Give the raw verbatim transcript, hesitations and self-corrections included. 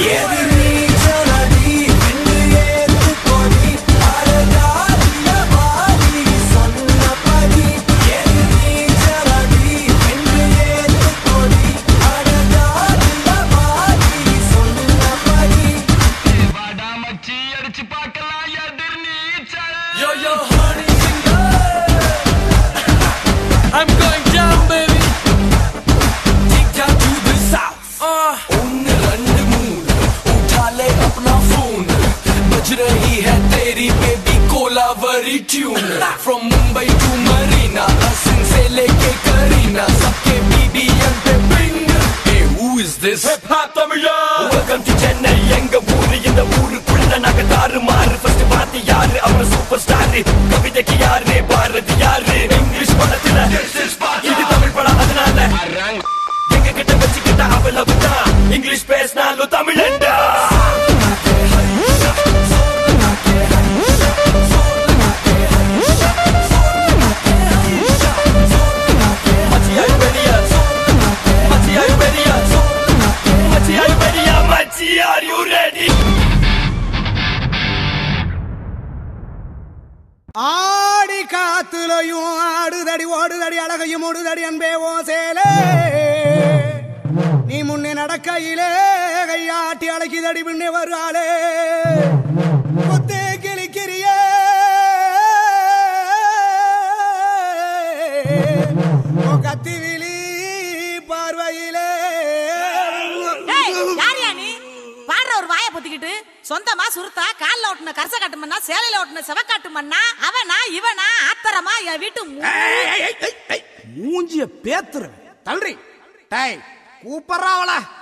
From Mumbai to Marina, Hassan se leke Karina, sabke B B M pe bring. Hey, who is this? Hip Hop Tamila. Welcome to Chennai, enga oor indha oorukkulla naga taarumaru. First paati yaaru avara superstar, kavithakku yaaru bharati yaaru. English padathila this is part idu Tamil pada adanala enga kitta vechikitta avalavudha English pesnalu Tamilanda. Are you ready? ஆடி காத்துலையும் ஆடுதடி ஓடுதடி அழகையும் ஓடுதடி அன்பே ஓ சேலே நீ முன்னே நடக்கையிலே கையாட்டி அழகிதடி முன்னே வருவாளே குத்தே கிளிக்கிறியே கத்தி விழி பார்வையிலே சொந்தமா சுருத்தா கால்ல ஓட்டுன கரச காட்டு மண்ணா சேலையில ஓட்டுன செவக்காட்டு மண்ணா அவனா இவனா ஆத்தரமா என் வீட்டு மூஞ்சிய பேத்துற தள்ளுறி டேய் கூப்பறாவளா